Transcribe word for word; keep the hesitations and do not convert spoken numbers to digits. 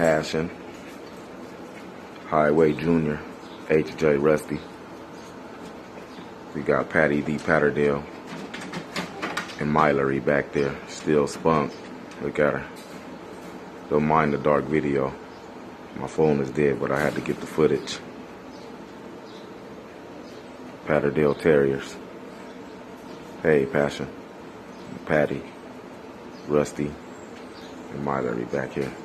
Passion, Highway Junior, H J Rusty. We got Patty D Patterdale and Mylery back there, still spunk. Look at her. Don't mind the dark video. My phone is dead, but I had to get the footage. Patterdale Terriers. Hey, Passion, Patty, Rusty, and Mylery back here.